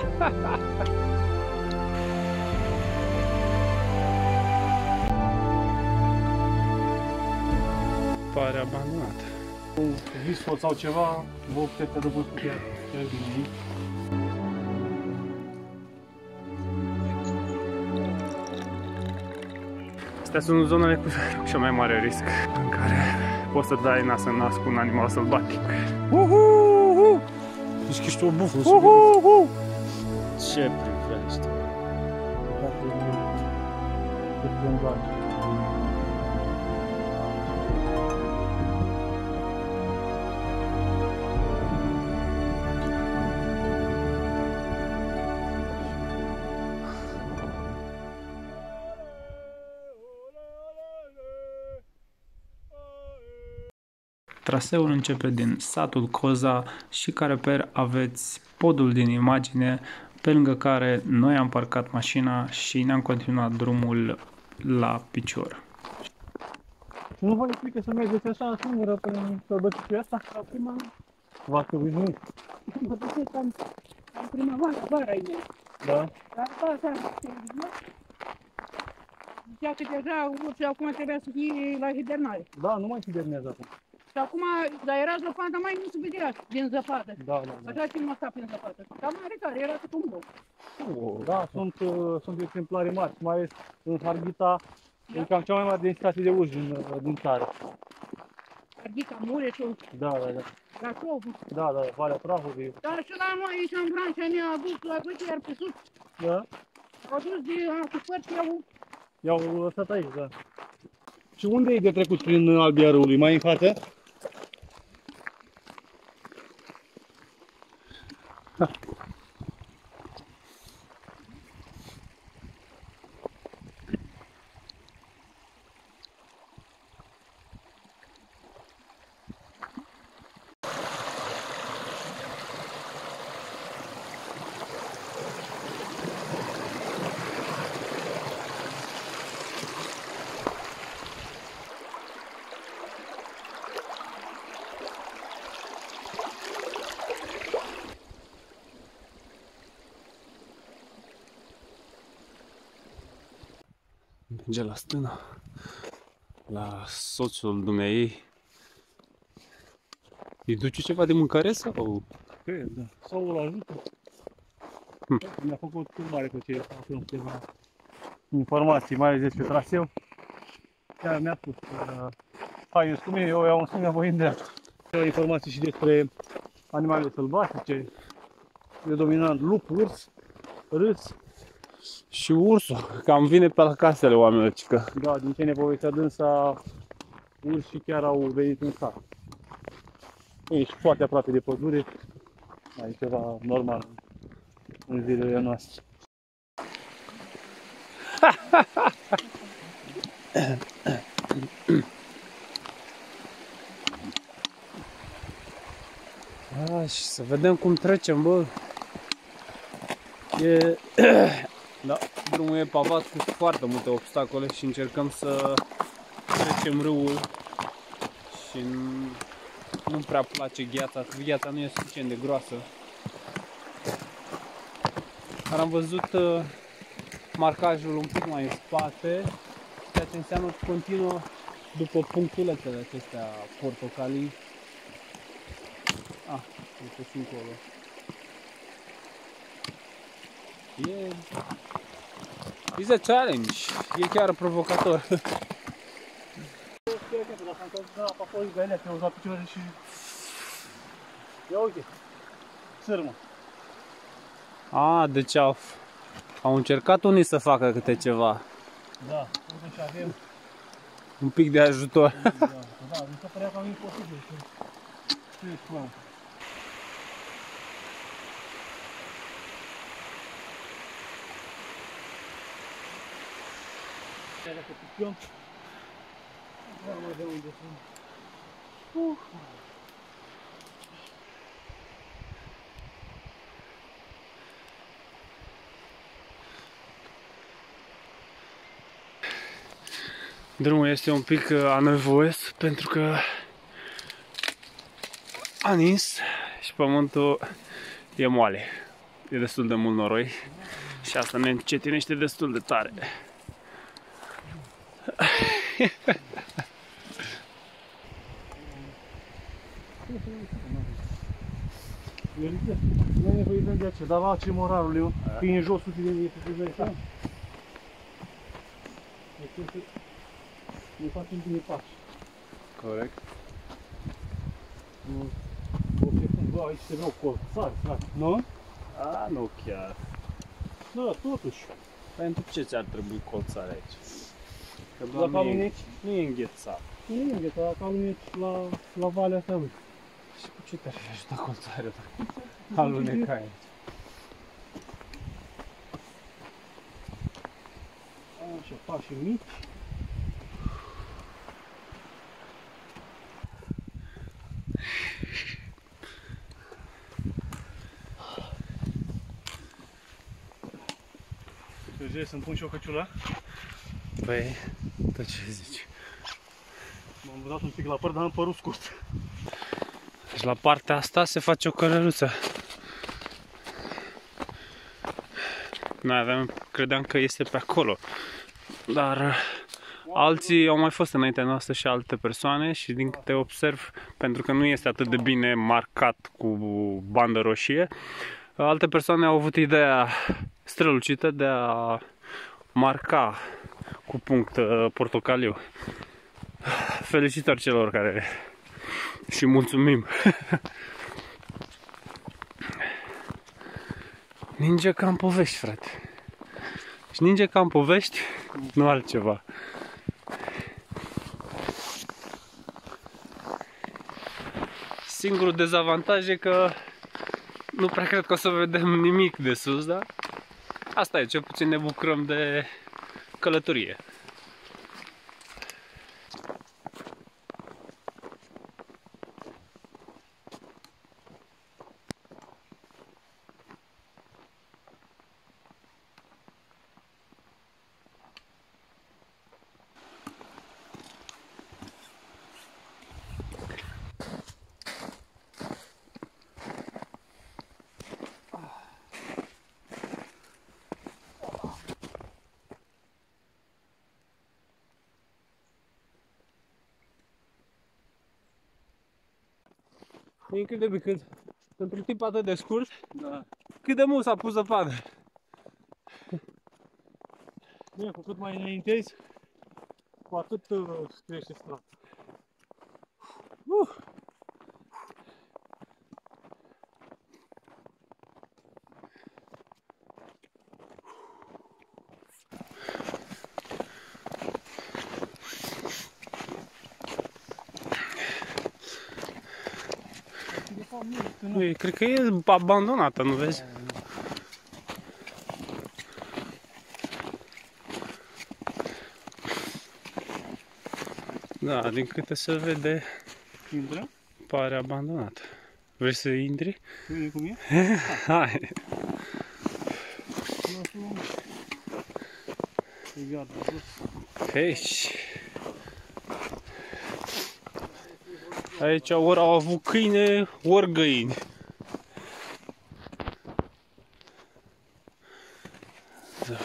Pare abandonat. Un visfot sau ceva, vă puteți adăposti cu chiar bine. Astea sunt zonele cu cel mai mare risc în care poți să dai nas în nas cu un animal sălbatic. Deci că ești o bufă. Ce privește? Traseul începe din satul Coza și ca reper aveți podul din imagine pe lângă care noi am parcat mașina și ne-am continuat drumul la picior. Nu vă explică să mergeți așa singură prin sărbăticul ăsta? La prima, V-ați trebuit mult. mă duc în primăvară, vara ai mea. Da? Dar după seara, zicea că deja urși acum trebuia să fie la hibernare. Da, nu mai hibernează acum. Și acum, dar era zăpadă, mai nu se vedea din zăpadă. Da, da, da. Așa timp sta prin zăpadă. Dar mare care, era cât un bloc. Da, sunt exemplare mari, mai ales în Harghita, e cam cea mai mare densitate de urși din țară. Arghica, Mureșul, Da, da, da. Brașovul. Da, da, Valea Prahovei. Dar și la noi aici în Vrancea ne-a adus la gâte, iar pe sus. Da? Au adus de acupări și au... I-au lăsat aici, da. Și unde e de trecut prin Albia Râului? Mai în față? Merge la stână, la soțul dumneei. Îi duce ceva de mâncare sau? Cred, da. Sau îl ajută. Mi-a făcut un mare plăcere să aflăm câteva informații, mai ales despre traseu. Chiar mi-a spus că hai cu mine, eu iau un singur voi în dreapta. Informații și despre animalele sălbatice, predominant lup, urs, râs. Și ursul, cam vine pe la casele oamenilor, cică. Da, din ce ne povestea dânsa, urși chiar au venit în sat. Ești foarte aproape de pădure, mai ceva normal în zilele noastre. Și să vedem cum trecem, bă. Da, drumul e pavat cu foarte multe obstacole și încercăm să trecem râul și nu prea place gheața, gheața nu e suficient de groasă. Dar am văzut marcajul un pic mai în spate, ceea ce înseamnă că continuă după punctulețele acestea portocalii. Uite și încolo. It's a challenge, e chiar provocator. Ia uite, sârmă. Deci au încercat unii să facă câte ceva. Da, uite și avem. Un pic de ajutor. Da, mi se părea cam imposibil. Ce e cu Dacă picăm, nu mai de unde sunt. Drumul este un pic anevoios pentru că a nins și pământul e moale. E destul de mult noroi și asta ne încetinește destul de tare. Nu e nevoie de aceea, dar la ce moralul eu, că e în josul de mine, să te dai ne facem bine pași. Corect. Nu, orice cum, bă, aici se vreau colțari, frate, nu? A, nu chiar. Da, totuși. Pentru ce ți-ar trebui colțare aici? Că La caluneci? nu e înghețat. Nu e înghețat, la caluneci, la valea asta, uite. Și cu ce te-ar ajuta colțarea ta? Aluneca aici. Așa, pași mici. Trebuie să-mi pun și o căciulă. Păi, tot ce zici. M-am mutat un pic la păr, dar am părul scurt. Și la partea asta se face o călăruță. Noi credeam că este pe acolo. Dar alții au mai fost înaintea noastră și alte persoane și din câte observ, pentru că nu este atât de bine marcat cu bandă roșie, alte persoane au avut ideea strălucită de a marca cu punct portocaliu. Felicitări celor care și mulțumim. Ninge ca în povești, frate. Și ninge ca în povești, nu altceva. Singurul dezavantaj e că nu prea cred că o să vedem nimic de sus, dar asta e, cel puțin ne bucurăm de călătorie. E incredibil cât, într-un timp atât de scurt, Da. cât de mult s-a pus zăpadă. Bine, cu cât mai înaintezi, cu atât crește strata. Cred că e abandonată, nu vezi? Da, din câte se vede, Intră? pare abandonată. Vrei să intri? Vede cum e? Hai! E gata, Aici. Aici ori au avut câine, ori găini. Da.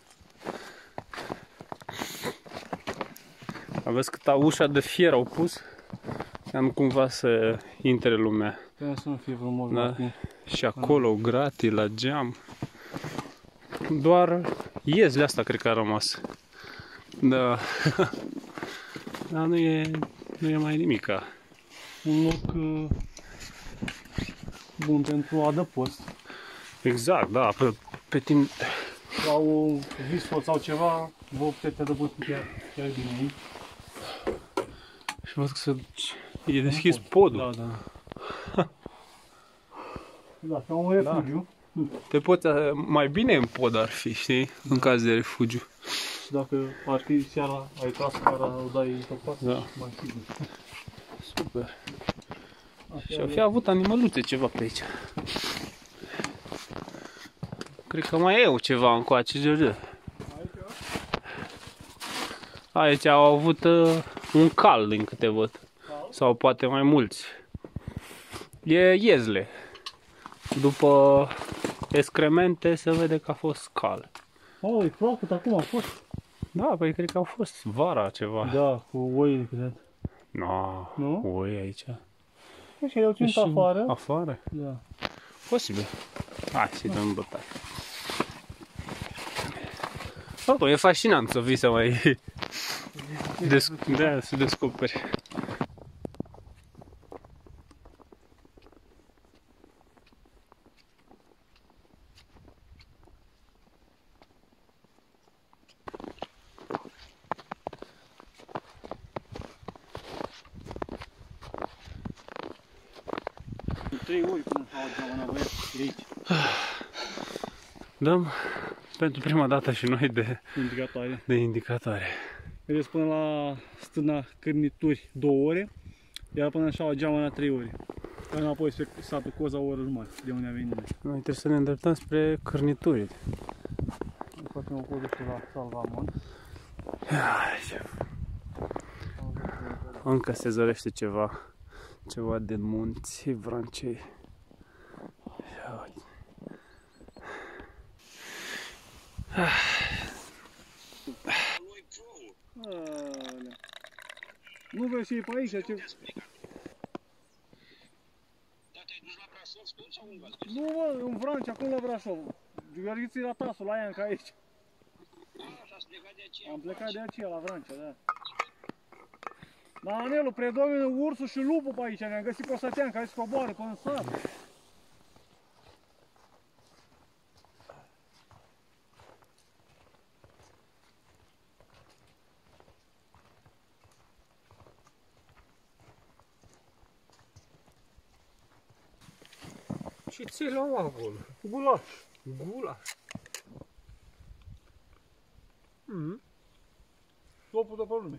Aveți câta ușa de fier au pus, ca nu cumva să intre lumea. Trebuie să nu fie frumos, Da. Și acolo, gratii, la geam. Doar iezile asta cred că a rămas. Da. Dar nu e mai nimica. Un loc bun pentru adăpost. Exact, da, pe timp. Sau un visfot sau ceva, vă puteți adăposti chiar bine aici. Și văd că e deschis podul. Da, da. Da, ca un refugiu. Te poți, mai bine în pod ar fi, știi, în caz de refugiu. Și dacă ar fi seara, ai tras cara, o dai într-o parte, Da. mai sigur. Super. Și au fi avut animăluțe ceva pe aici. Cred că mai e ceva încoace, George. Aici au avut un cal, din câte văd. Sau poate mai mulți. E iezle. După excremente se vede că a fost cal. Oh, e proaspăt acum a fost. Da, păi cred că au fost vara ceva. Da, cu oile, cred. No, Nu? oi aici. Și le-au ținut afară. Afară? Da. Posibil. Hai să-i dăm bătaie. Oricum, e fascinant să vii să mai să descoperi. Trei ori până s-au geamănat băiat de aici. Dăm pentru prima dată și noi Indicatoare. de indicatoare. Vedeți până la stâna Cârnituri 2 ore, iar până așa o geamăna 3 ore. Înapoi spre satul Coza o oră jumătate, de unde a venit noi. Noi trebuie să ne îndreptăm spre Cârnituri. Facem o poză și la Salvamont. Încă se zărește ceva din munți Vrancei. Ia uite. Nu vrei să iei pe aici? Ce... Nu, mă, în Vrancea, acum la Brașov. Gheorghiță la Tasul, la Ianca aici. Am plecat de aceea la Vrancea, da. La Anelu, predomină ursul și lupul pe aici. Ne-am găsit pe Sătean, care se coboară până în sat. Ce ți-l luau acolo? Gulaș. Gulaș. Topul de pe lume.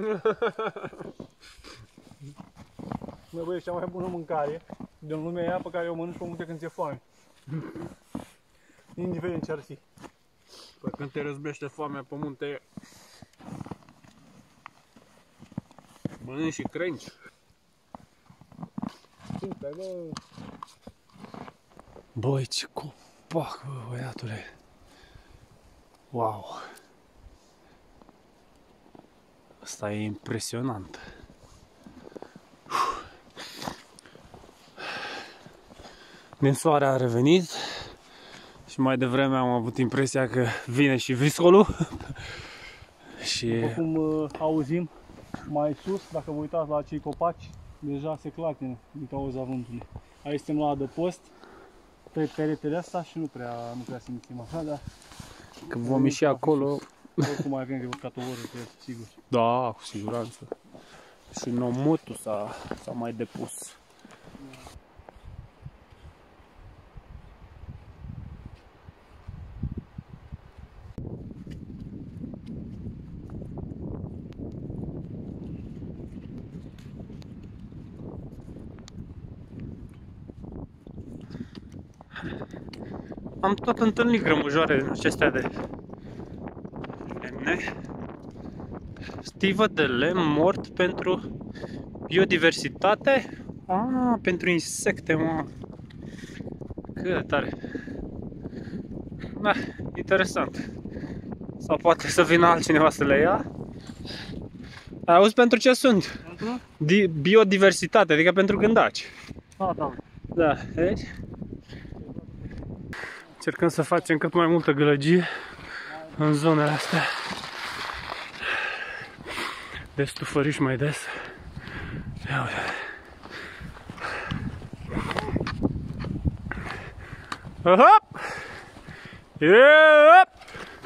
Mă, băi, e cea mai bună mâncare din lumea aia pe care o mănânci pe munte când ți-e foame. Indiferent ce ar fi. Păi când te răzbește foamea pe munte, mănânci și crengi. Super, bă. Băi, ce copac, bă, băiatule. Wow. Asta e impresionant. Din soare a revenit și mai devreme am avut impresia că vine și viscolul. Și După cum auzim mai sus, dacă vă uitați la acei copaci, deja se clatină din cauza vântului. Aici suntem la adăpost, pe peretele astea și nu prea simțim așa, dar când vom ieși acolo, oricum mai avem de urcat o oră, cred, sigur. da, cu siguranță. Și nomotul s-a mai depus. Am tot întâlnit grămăjoare din acestea de lemne. Stivă de lemn mort pentru biodiversitate? Ah, pentru insecte, mă. Cât de tare. Da, interesant. Sau poate să vină altcineva să le ia. Auzi pentru ce sunt? Biodiversitate, adică pentru gândaci. Ah, da. Da, vezi? Încercăm să facem cât mai multă gălăgie în zonele astea de stufăriși mai des. Ia uite. Hop! Yep!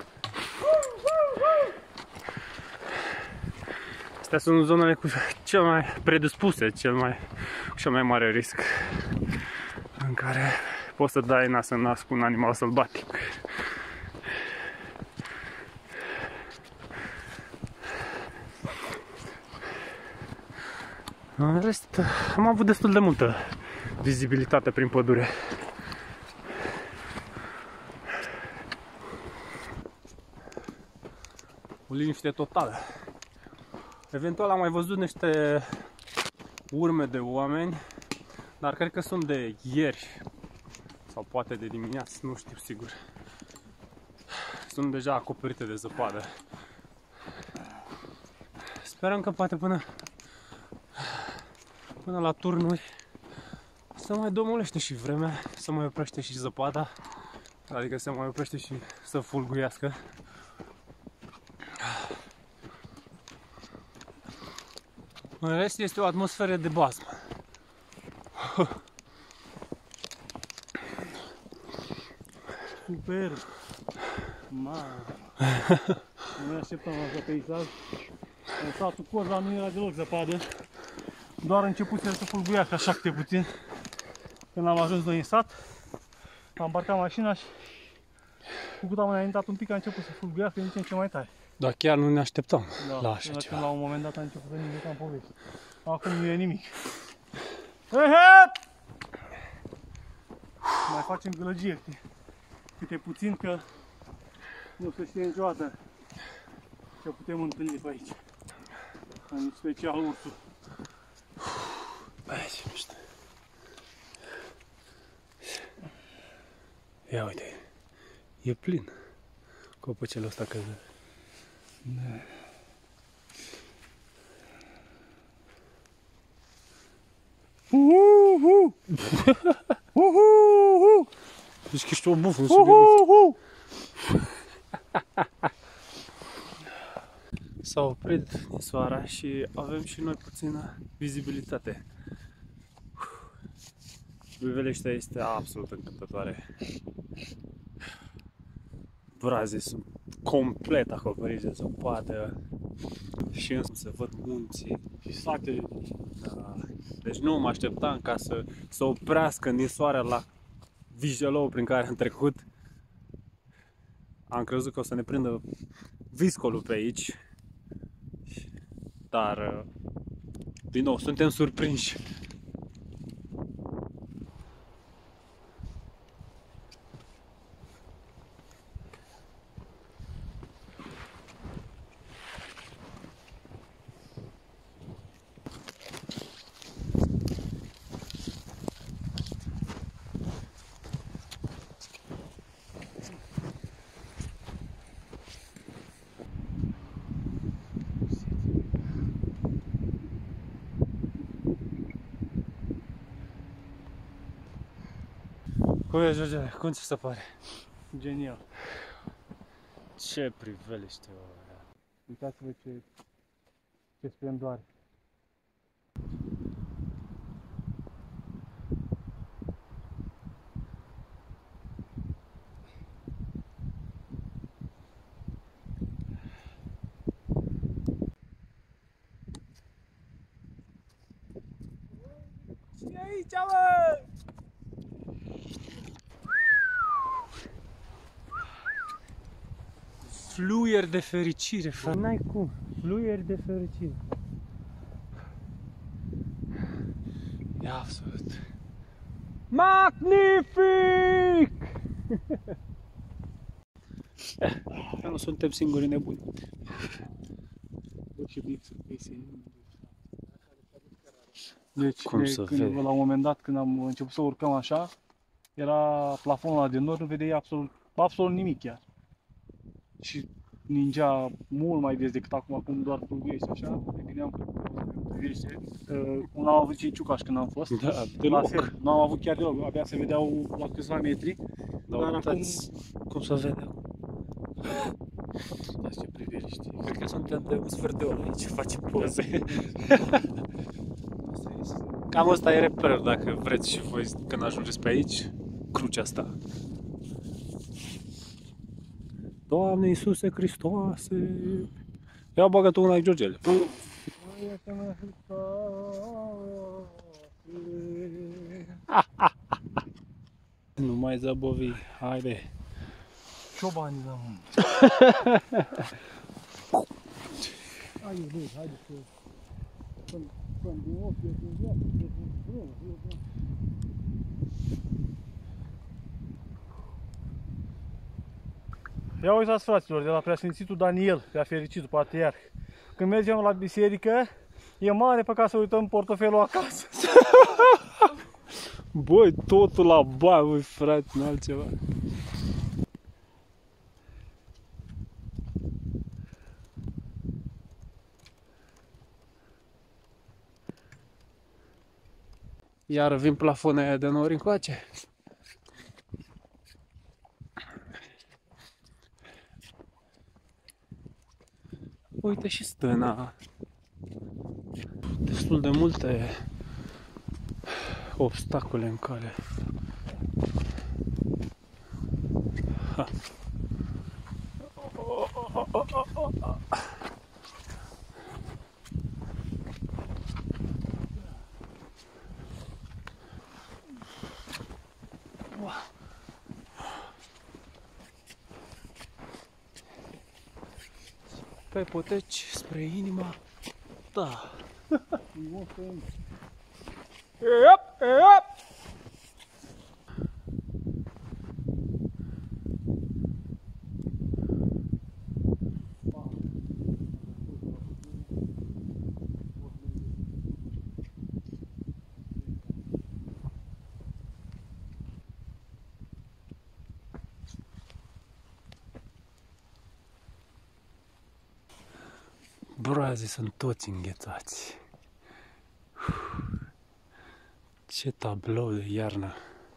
Astea sunt zonele cu cel mai predispuse, cel mai mare risc, în care poți să dai nas în nas cu un animal sălbatic. În rest, am avut destul de multă vizibilitate prin pădure. O liniște totală. Eventual am mai văzut niște urme de oameni, dar cred că sunt de ieri. Sau poate de dimineață, nu știu sigur. Sunt deja acoperite de zăpadă. Sperăm că poate până la turnuri să mai domolește și vremea, să mai oprește și zăpada, adică să mai oprește și să fulguiască. În rest este o atmosferă de bazmă. Super! Mamă! Nu ne așteptam la peisaj. În satul Coza nu era deloc zăpadă. Doar începuse să fulguiască așa câte puțin. Când am ajuns noi în sat, am parcat mașina și cu cât am înaintat un pic a început să fulguiască din ce în ce mai tare. Dar chiar nu ne așteptam la așa când ceva. La un moment dat a început să nimic în poveste. Acum nu e nimic. Mai facem gălăgie câte puțin, că nu se știe niciodată ce putem întâlni pe aici. În special ursul. Hai, ce mișto. Ia uite, e plin copăcelul ăsta căzut. Da. Deci că ești o bufă, s-a oprit soara și avem și noi puțină vizibilitate. Vâlvăleștea este absolut încântătoare. Brazii sunt complet acoperiți de zăpadă și însă se văd munții Și satele. Da. Deci nu mă așteptam ca să oprească ninsoarea la Vijelou prin care am trecut. Am crezut că o să ne prindă viscolul pe aici, dar din nou suntem surprinși. Cum e, George? Cum ți se pare? Genial. Ce priveliște, bă. Uitați-vă ce splendoare. Și aici, bă! Fluier de fericire, frate. N-ai cum. Fluier de fericire. E absolut magnific! Că nu suntem singuri nebuni. Bă, ce blic să fie. Deci, Cum să când, vede? la un moment dat, când am început să urcăm așa, era plafonul ăla de nord, nu vedeai absolut nimic chiar. Și ningea mult mai des decât acum doar fulguiește așa. Ne gândeam că nu am avut ciucaș când am fost. Da, La deloc. fel, nu am avut chiar deloc, abia se vedeau la câțiva metri. Dar acum, uitați cum se vede acum. uitați ce priveliște. Cred că suntem de un sfert de oră aici, facem poze. Cam asta e reperul, dacă vreți și voi când ajungeți pe aici, crucea asta. Doamne Iisuse Hristoase! Ia bagă tu una aici, Georgele. Nu mai zăbovi, haide! Ciobanii la munte. Haide să... Când din ochi, din viață, ia uitați, fraților, de la preasfințitul Daniel, prea fericitul patriarh. Când mergem la biserică, e mare păcat să uităm portofelul acasă. Băi, totul la bani, băi, frate, nu altceva. Iar vin plafonul aia de nori încoace. Uite și stâna. Destul de multe obstacole în cale. Ha. Pe poteci spre inima ta. Yep, yep. Broazii sunt toți înghețați. Ce tablou de iarnă!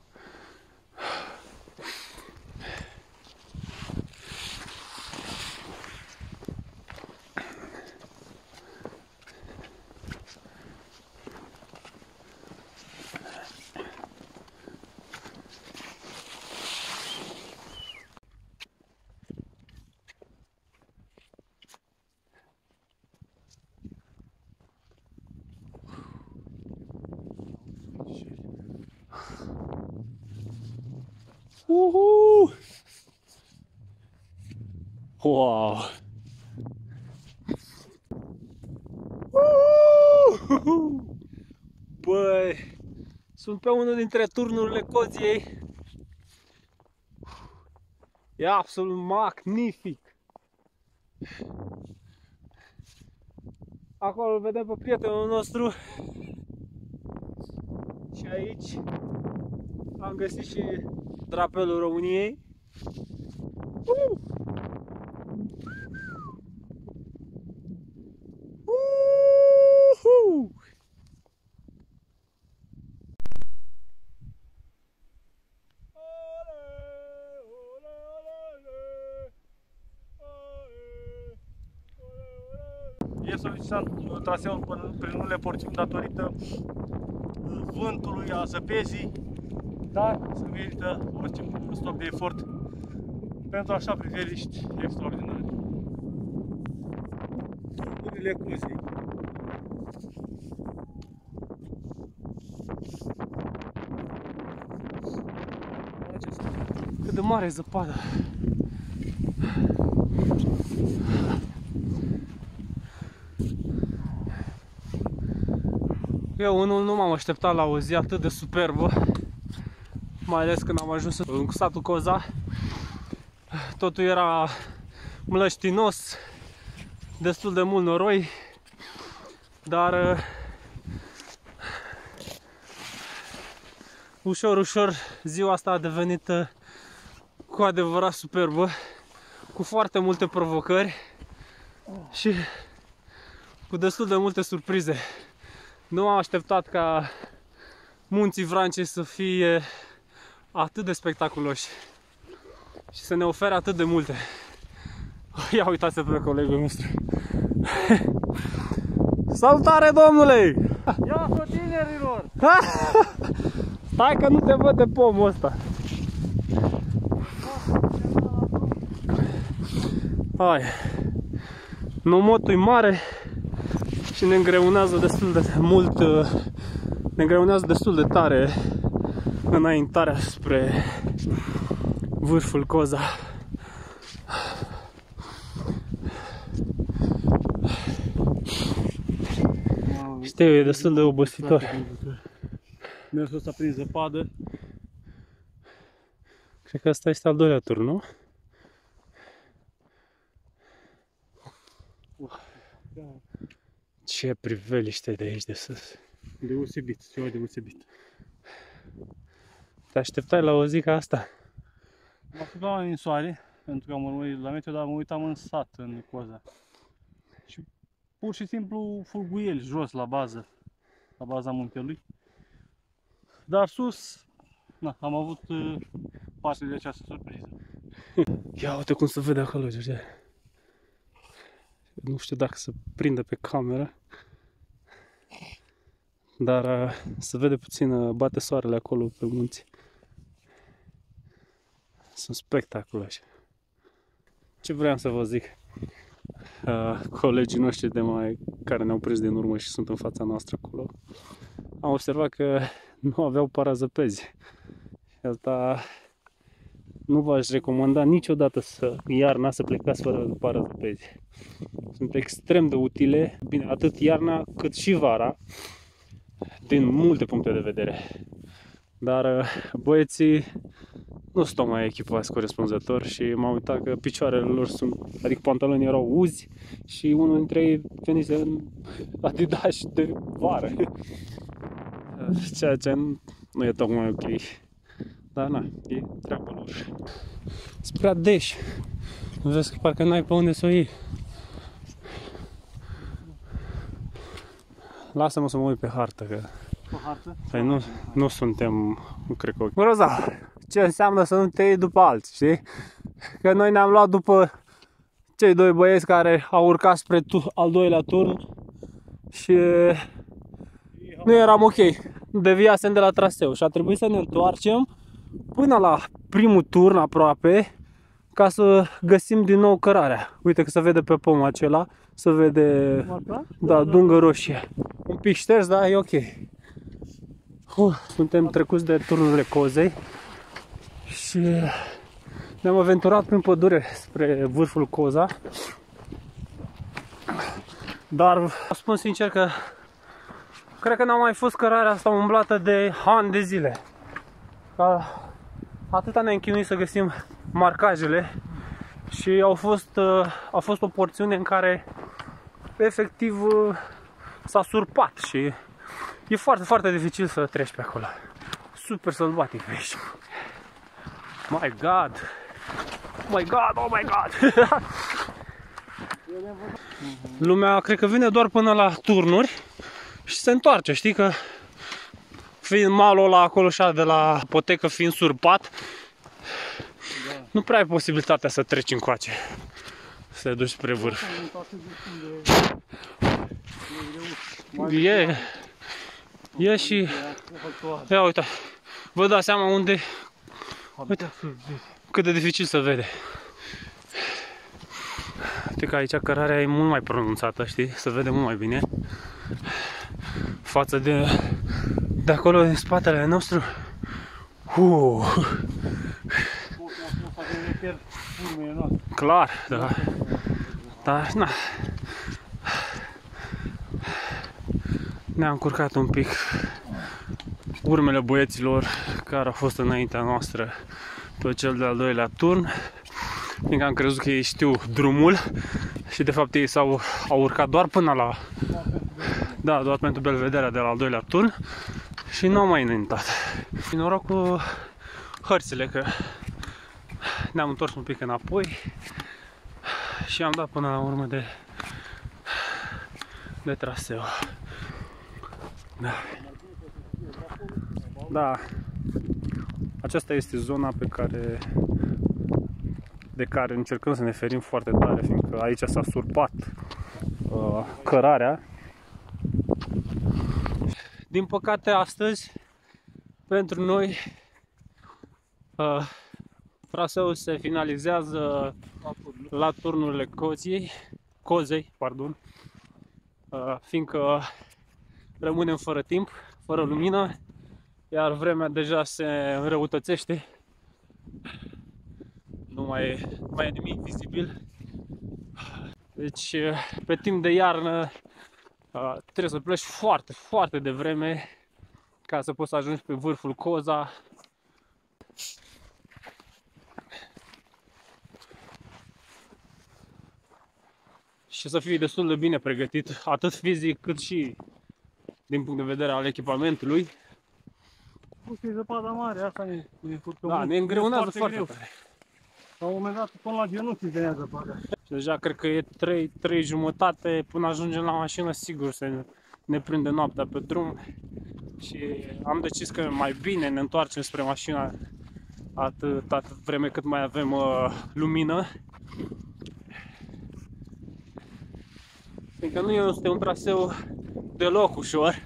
Uhu! Wow! Uhu! Băi, sunt pe unul dintre turnurile Coziei. E absolut magnific. Acolo îl vedem pe prietenul nostru. Și aici am găsit și drapelul României. E solicitat traseul prin unele porțiuni datorită vântului, a zăpezii, dar se merită orice stop de efort pentru așa priveliști extraordinare. Turnurile Cozei. Cât de mare e zăpada! Eu unul nu m-am așteptat la o zi atât de superbă, mai ales când am ajuns în satul Coza. Totul era mlăștinos, destul de mult noroi, dar ușor, ușor ziua asta a devenit cu adevărat superbă, cu foarte multe provocări și cu destul de multe surprize. Nu am așteptat ca munții Vrancei să fie atât de spectaculoși și să ne ofere atât de multe. Ia uitați-vă pe colegul nostru. Salutare, domnule! Ia-o, tinerilor! Stai că nu te văd de pomul ăsta. Hai. Nomotul e mare și ne îngreunează destul de mult, ne îngreunează destul de tare înaintarea spre vârful Coza. Știu, e destul de obositor. Mersul ăsta prin zăpadă. Cred că ăsta este al doilea tur, nu? Ce priveliște de aici de sus. Deosebit, ceva deosebit. Te așteptai la o zi ca asta? Mă așteptam la ninsoare, pentru că am urmărit la meteo, dar mă uitam în sat, în Coza. Și pur și simplu fulguieli jos la baza muntelui. Dar sus, na, am avut parte de această surpriză. Ia uite cum se vede acolo, George. Nu știu dacă se prinde pe cameră. Dar se vede puțin, bate soarele acolo pe munți. Sunt spectaculoase. Ce vreau să vă zic? Colegii noștri care ne-au prins din urmă și sunt în fața noastră acolo, am observat că nu aveau parazăpezi. Asta nu v-aș recomanda niciodată iarna să plecați fără parazăpezi. Sunt extrem de utile, bine, atât iarna cât și vara, din multe puncte de vedere. Dar băieții nu sunt mai echipați corespunzător și m-am uitat că picioarele lor sunt, adică pantalonii erau uzi și unul dintre ei venise în Adidas de vară. Ceea ce nu e tocmai ok. Dar na, e treaba lor. Sunt prea deși. Vezi că parcă n-ai pe unde să o iei. Lasă-mă să mă uit pe hartă, că Pe hartă? păi nu suntem, nu cred că... Roza, ce înseamnă să nu te iei după alții, știi? Că noi ne-am luat după cei doi băieți care au urcat spre al doilea turn și nu eram ok. Deviasem de la traseu și a trebuit să ne întoarcem până la primul turn aproape ca să găsim din nou cărarea. Uite că se vede pe pomul acela, se vede, da, dungă roșie. Un pic șters, dar e ok. Suntem trecuți de turnurile Cozei și ne-am aventurat prin pădure spre vârful Coza. Dar spun sincer că cred că n-a mai fost cărarea asta umblată de ani de zile. Atâta ne-am chinuit să găsim marcajele și a fost o porțiune în care efectiv s-a surpat și e foarte, foarte dificil să treci pe acolo. Super sălbatic pe aici. My God! My God! Oh my God! Lumea cred că vine doar până la turnuri și se întoarce, știi că fiind malul ăla acolo așa de la potecă fiind surpat, nu prea ai posibilitatea să treci încoace, să te duci spre vârf. E și... Ia uite, vă dați seama unde... Uite cât de dificil să vede. Uite că aici cărarea e mult mai pronunțată, știi? Se vede mult mai bine față de acolo din spatele nostru. Clar, da. Dar na. Ne-am încurcat un pic urmele băieților care au fost înaintea noastră pe cel de-al doilea turn, fiindcă am crezut că ei știu drumul și de fapt ei au urcat doar până la... Da, doar pentru belvederea de la al doilea turn și nu au mai înaintat. Și noroc cu hărțile că ne-am întors un pic înapoi și am dat până la urmă de traseu. Da. Da. Aceasta este zona de care încercăm să ne ferim foarte tare, fiindcă aici s-a surpat cărarea. Din păcate astăzi, pentru noi, traseul se finalizează la turnurile Cozei, pardon, fiindcă rămânem fără timp, fără lumină, iar vremea deja se înrăutățește. Nu mai e nimic vizibil. Deci, pe timp de iarnă, trebuie să pleci foarte, foarte devreme ca să poți să ajungi pe vârful Coza. Și să fii destul de bine pregătit, atât fizic cât și din punct de vedere al echipamentului. e zăpada mare, asta ne furcă Da, mult. ne îngreunează E foarte greu. tare. La un moment dat, până la genunchi venea zăpada. Și deja cred că e 3 jumătate până ajungem la mașină, sigur ne prinde noaptea pe drum. Și am decis că mai bine ne întoarcem spre mașina atât vreme cât mai avem lumină. Fiindcă nu este un traseu deloc ușor.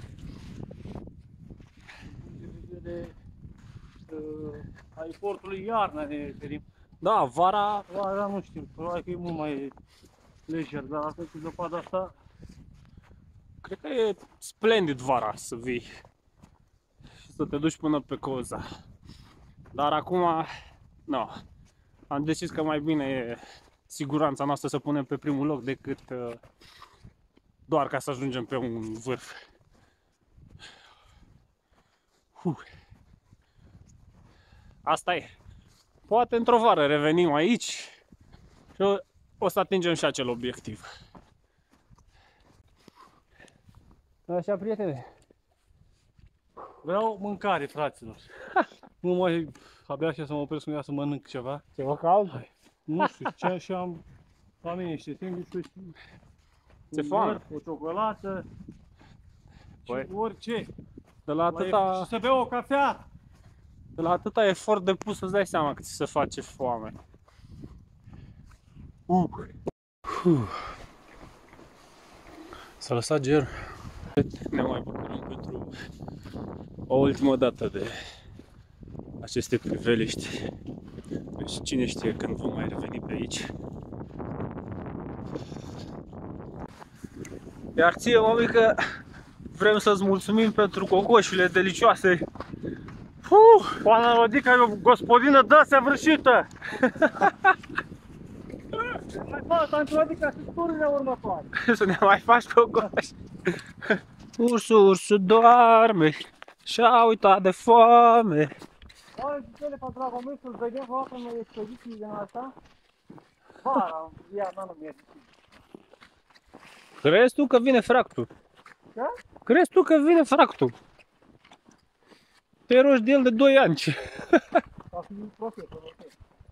Aeroportului iarna ne referim. Da, vara Vara nu știu, probabil că e mult mai lejer, dar atunci cu zăpada asta cred că e splendid vara să vii și să te duci până pe Coza. Dar acum, nu, am decis că mai bine e siguranța noastră să punem pe primul loc decât doar ca să ajungem pe un vârf. Asta e. Poate într-o vară revenim aici și o să atingem și acel obiectiv. Așa, prietene. vreau mâncare, fraților. Nu mai, abia așa să mă opresc să mănânc ceva. Ceva cald? Nu știu, ce și am la mine niște sandwich-uri, Ți-e un foame? măr, o ciocolată, Păi, și orice. de la atâta... Și să beau o cafea. De la atâta efort depus îți dai seama că ți se face foame. S-a lăsat ger. Ne mai bucurăm pentru o ultimă dată de aceste priveliști. Și cine știe când vom mai reveni pe aici. Iar ție, mămică, vrem să-ți mulțumim pentru cocoșurile delicioase. Pana Rodica e o gospodină de-asea vrășită! Mai fac, Pana Rodica, și tururile următoare. Să ne mai faci cocoși. Ursul doarme și-a uitat de foame. Oare și cele pe Dragomir să-l vedem vreodată în expediții din asta? Vara, iarna nu merge. Crezi tu că vine fractul? Da? Crezi tu că vine fractul? Te rogi de el de 2 ani. A fi profesor, ok.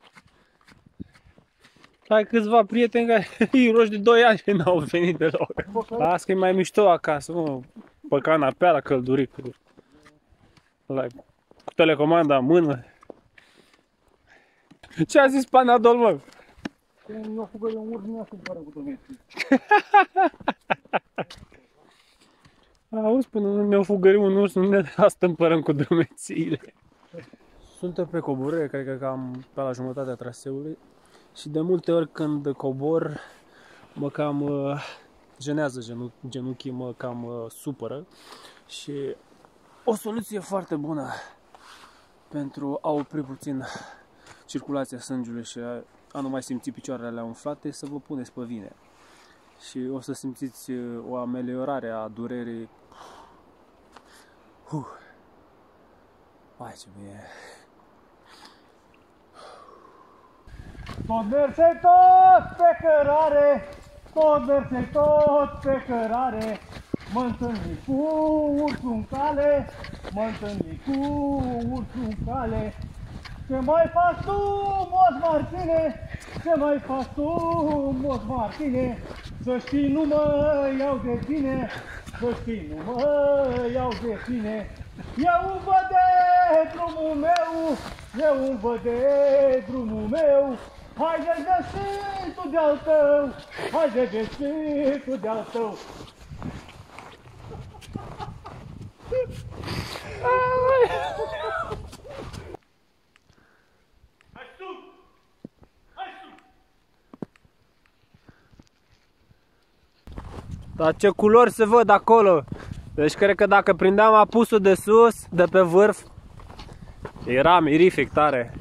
Ai câțiva prieteni care îi rogi de 2 ani și n-au venit deloc. Las că e mai mișto acasă, mă, pe canapea la căldurică. Cu telecomanda în mână. Ce a zis Panadol, mă? Când mi-o fugă de un urs, nu mi-a supără cu domestic. Auzi, până nu mi-au fugărit un urs, nu ne astâmpărăm cu drumețiile. Suntem pe coborâre, cred că cam pe la jumătatea traseului. Și de multe ori când cobor, mă cam jenează genunchii, mă cam supără. Și o soluție foarte bună pentru a opri puțin circulația sângelui și a nu mai simți picioarele alea umflate, să vă puneți pe vine. Și o să simțiți o ameliorare a durerii. Hai ce bine! Tot merge tot pe cărare, tot merge tot pe cărare. Mă întâlni cu ursul în cale, mă întâlni cu ursul în cale. Ce mai faci tu, Moș Martine? Ce mai faci tu, Moș Martine? Să știi, nu mă iau de tine, să știi, nu mă iau de tine. Eu îmi văd de drumul meu, eu îmi văd de drumul meu. Haide de tu de-al tău, haide de tu de-al tău. Dar ce culori se văd acolo! Deci cred că dacă prindeam apusul de sus, de pe vârf, era mirific tare.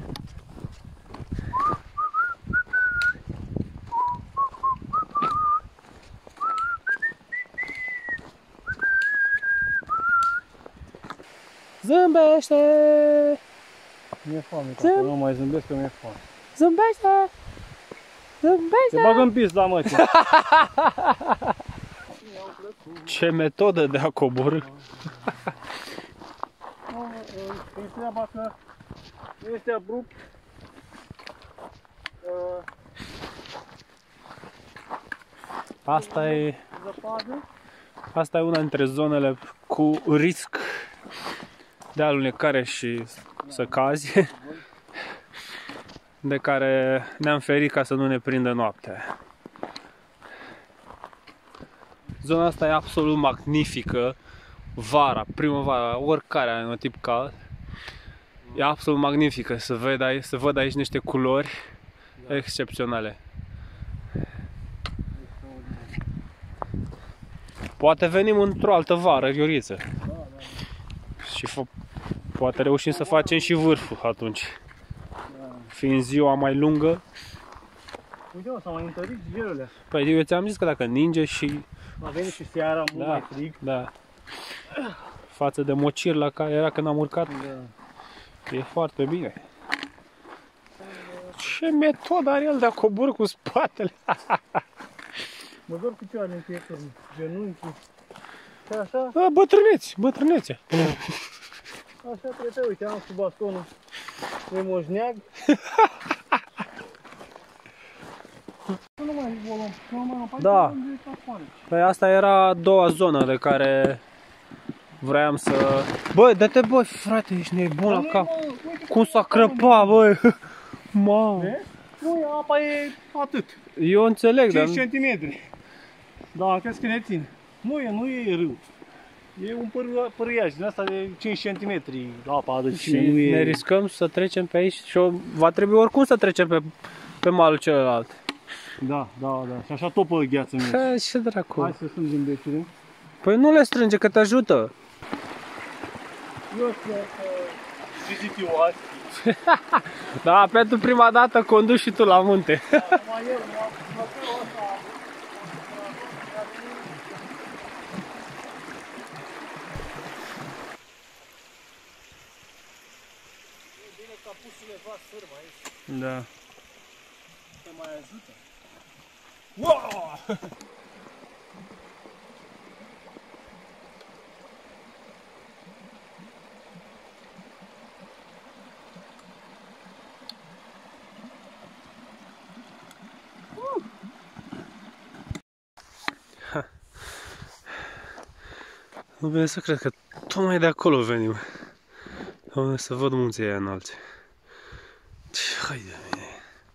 Zâmbește! Mi-e foame, că nu mai zâmbesc că mi-e foame. Zâmbește! Zâmbește! Te bag în pizda, mă, ce? Ce metodă de a coborî! E treaba că nu este abrupt. Asta e una dintre zonele cu risc de alunecare și să cazi, de care ne-am ferit ca să nu ne prindă noaptea. Zona asta e absolut magnifică, vara, primăvara, oricare anotip cald. E absolut magnifică să văd aici niște culori excepționale. Poate venim într-o altă vară, Vioriță. Și poate reușim să facem și vârful atunci. Fiind ziua mai lungă. Uite, s-au mai întărit gelurile. Păi eu ți-am zis că dacă ninge și... A venit și seara mult mai frig. Da. Față de mocir la care era când am urcat. Da. E foarte bine. Ce metodă are el de a coborî cu spatele? Mă dor picioarele în fiecare, genunchii. Și așa? Da, bătrânețe. Așa trebuie, uite, am sub bastonul. E moșneag. Nu mai volum, nu mai da. Păi asta era a doua zonă de care vreau să... Băi, dă-te, băi, frate, ești nebun la cap. Cum s-a crăpat, băi. Mamă. Nu, apa e atât. Eu înțeleg, 5 dar... cm. Da, crezi că ne ține. Nu e râu. E un pârâiaș din asta de 5 cm apa adâncime. Și ne riscăm să trecem pe aici și va trebui oricum să trecem pe malul celălalt. Da. Și așa topă gheață mie. Ce dracu? Hai să strângem becile. Păi nu le strânge, că te ajută. Eu știu că zic eu azi. Da, pentru prima dată conduci și tu la munte. Da. Te mai ajută? Wow! Nu vine să cred că tocmai de acolo venim. Doamne, să văd munții aia înalte. Hai de mine.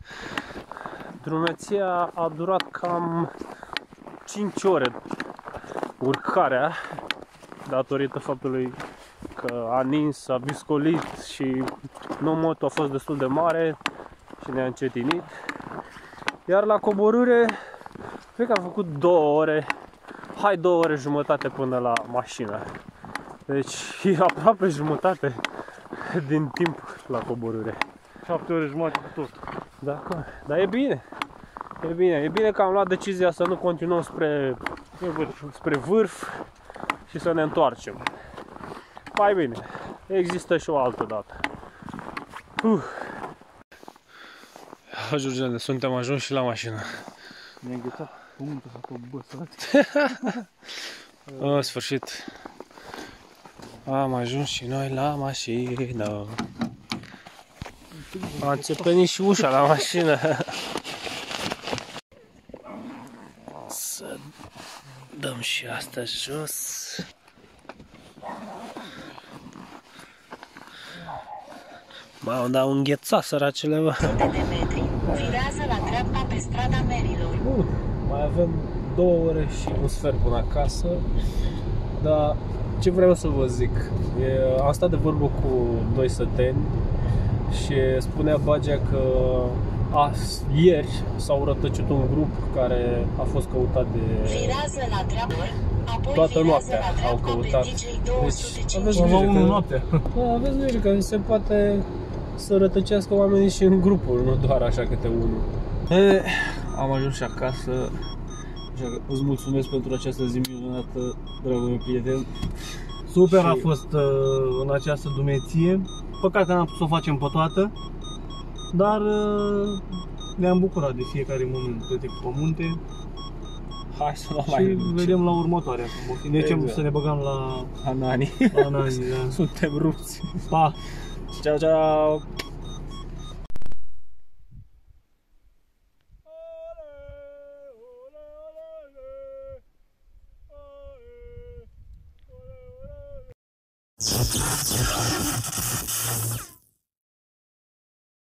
Drumeția a durat cam 5 ore urcarea, datorită faptului că a nins, a biscolit și nomotul a fost destul de mare și ne-a încetinit. Iar la coborâre, cred că am făcut 2 ore, 2 ore jumătate până la mașină. Deci e aproape jumătate din timp la coborâre. 7 ore jumătate cu tot. Da, dar e bine. E bine că am luat decizia să nu continuăm spre vârf și să ne întoarcem. Mai bine, există și o altă dată. Georgiane, suntem ajunși și la mașină. Ne-am înghețat pământul sau pe băsat. În sfârșit am ajuns și noi la mașină. Am înțepenit și ușa la mașină. Să dăm și asta jos. Mamă, dar au înghețat săracele, bă. Virează la dreapta pe strada Merilor. Bun, mai avem 2 ore și un sfert până acasă. Dar ce vreau să vă zic, am stat de vorbă cu 2 săteni și spunea Bagea că ieri s-au rătăcit un grup care a fost căutat de toată noaptea. Au căutat. Deci aveți grijă că se poate să rătăcească oamenii și în grupuri, nu doar așa câte unul. Am ajuns și acasă. Îți mulțumesc pentru această zi minunată, dragul meu prieten. Super a fost în această dumeție. Păcat că n-am putut să o facem pe toată, dar ne-am bucurat de fiecare moment de pe munte. Hai să nu Și mai vedem la următoarea. Ne zicem Exact. să ne băgăm la Anani. Anani. Da. Suntem rupți. Pa! Ciao, ciao.